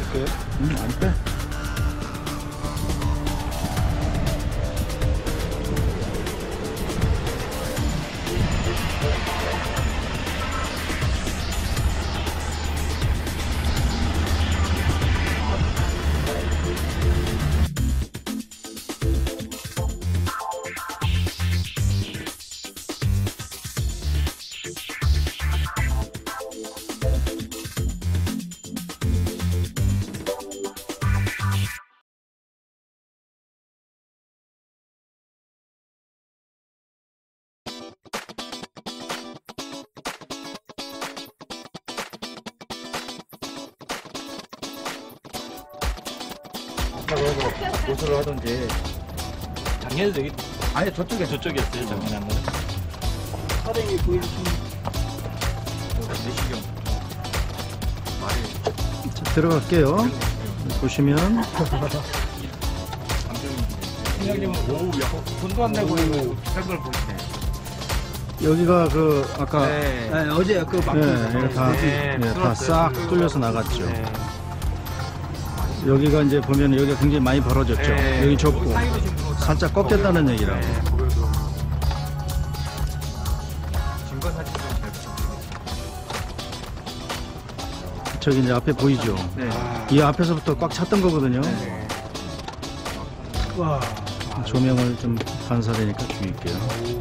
빼? 안 빼. 보수를 하던지. 작년에도 여기 아니 저쪽이었어요. 작년에 한 번. 사령이 보여주시면 내시경 말이 자, 들어갈게요. 보시면 생각이면 오, 돈도 안 내고 이거 비싼 걸 보시네. 여기가 그 아까 네. 네, 어제 그 막. 이거 다 싹 뚫려서 나갔죠. 여기가 이제 보면 여기가 굉장히 많이 벌어졌죠. 네. 여기 좁고 사이로 지금 들어왔다. 살짝 꺾였다는 얘기라고. 네, 보여도 증거 사진을 잘 부탁드립니다. 저기 이제 앞에 보이죠. 네. 이 앞에서부터 꽉 찼던 거거든요. 네. 와. 조명을 좀 반사되니까 줄일게요.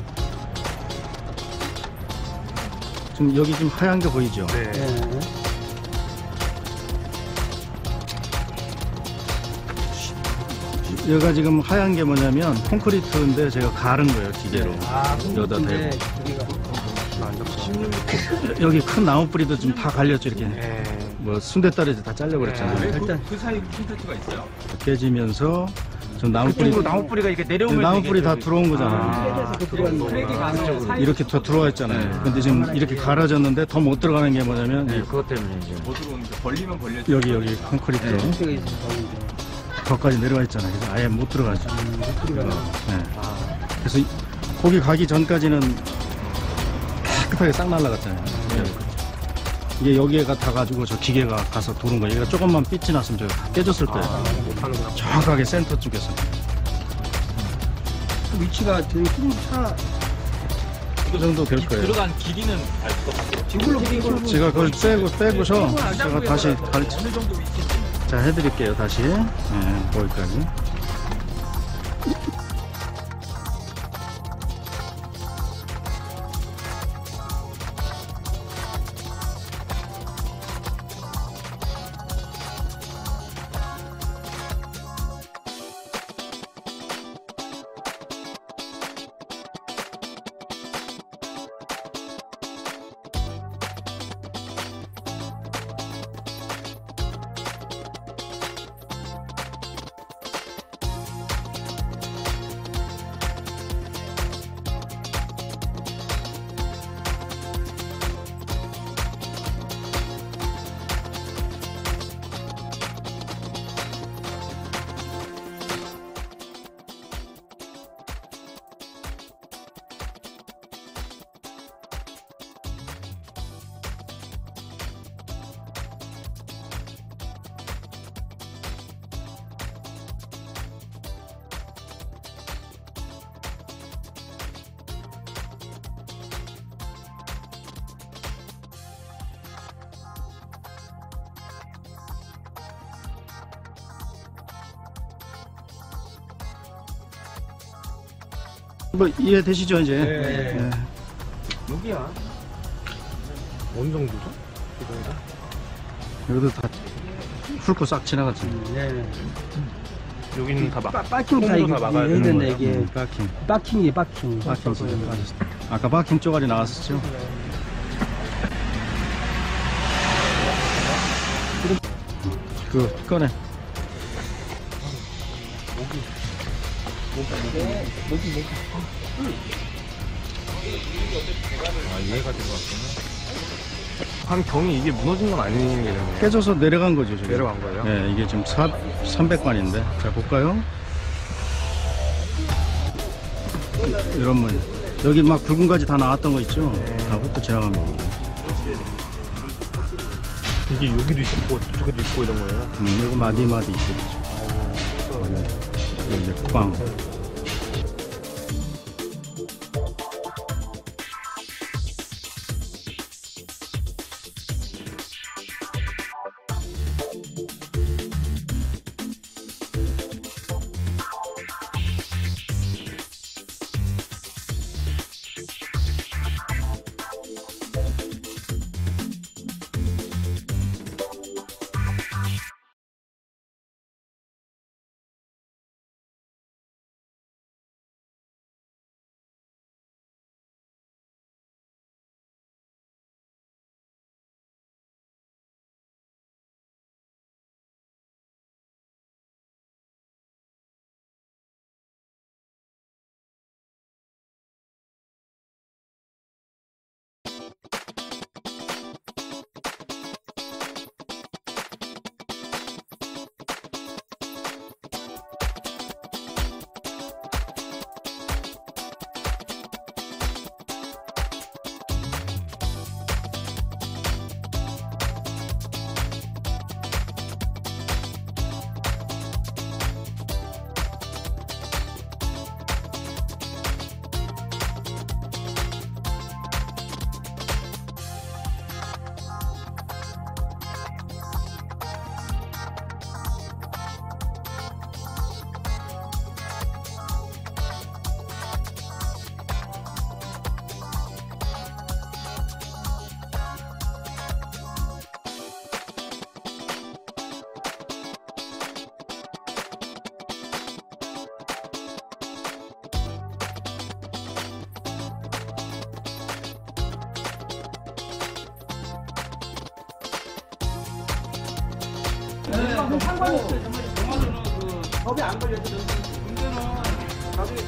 지금 여기 좀 하얀 게 보이죠. 네. 네. 여기가 지금 하얀 게 뭐냐면 콘크리트인데 제가 가른 거예요, 기계로. 여기다 근데 대고. 여기가 여기 큰 나무 뿌리도 좀 다 갈렸죠, 이렇게. 네. 뭐 순대다리도 다 잘려버렸잖아요. 일단 그 사이 콘텐츠가 있어요. 깨지면서 좀 나무 뿌리, 나무 뿌리가 이렇게 내려오면 나무 뿌리 다 들어온 거잖아요. 트랙이 가서 사이 이렇게 더 들어와 있잖아요. 근데 지금 이렇게 갈아졌는데 더 못 들어가는 게 뭐냐면 이 그것 때문에 이제 못 들어오는데 벌리면 벌렸죠. 여기 콘크리트 형태가 있어서 거기까지 내려와 있잖아요. 그래서 아예 못 들어가죠. 소리가 네. 그래서 거기 가기 전까지는 깨끗하게 싹 날라갔잖아요. 이게 여기에가 닿아가지고 저 기계가 가서 도는 거예요. 얘가 조금만 삐치 났으면 저 다 깨졌을 거예요. 정확하게 센터 쪽에서. 위치가 저희 차 그 정도 될 거예요. 들어간 길이는 알 수가 없어요. 지글로 제가 그걸 빼고서 제가 다시 어느 정도 위치인지. 자 해드릴게요. 다시 거기까지. 뭐 이해되시죠 이제? 네. 여기야. 어느 정도죠? 여기도 다 훑고 싹 지나갔죠. 네. 여기는 다 빠킹 타입이 막아야 되는 있는데 거예요. 이게 바킹. 빠킹이 빠킹. 바킹 지금 빠졌어. 아까 바킹 쪼가리 나왔었죠? 그 꺼내. 아, 이해가 된 것 같구나. 한 경이 이게 무너진 건 아닌 게 되네요. 깨져서 내려간 거죠 지금. 내려간 거예요? 네, 이게 지금 300관인데. 자 볼까요? 이런 모양. 여기 막 붉은 가지 다 나왔던 거 있죠? 다 훑고 지나간 거. 이게 여기도 있고 저쪽에도 있고 이런 거예요? 이거 마디마디 있겠죠. 이거 이제 꽝. 상관이 없어요. 정말 영화로는 그 법에 안 걸려서 문제는 나중에